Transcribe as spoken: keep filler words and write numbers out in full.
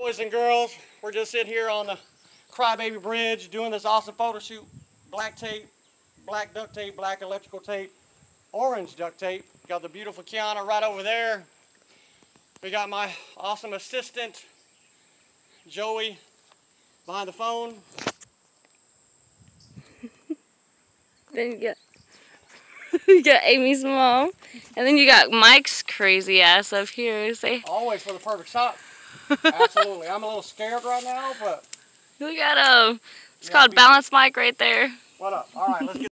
boys and girls. We're just sitting here on the Crybaby Bridge doing this awesome photo shoot. Black tape, black duct tape, black electrical tape, orange duct tape. Got the beautiful Kiana right over there. We got my awesome assistant, Joey, behind the phone. Then you got, you got Amy's mom. And then you got Mike's crazy ass up here. Say, always for the perfect shot. Absolutely. I'm a little scared right now, but... We got a... It's yeah, called Balance Mike right there. What up? All right, let's get...